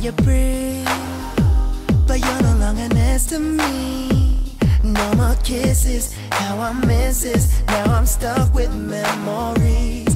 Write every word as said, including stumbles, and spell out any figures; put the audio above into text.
you breathe, but you're no longer next to me. No more kisses, how I miss this. Now I'm stuck with memories.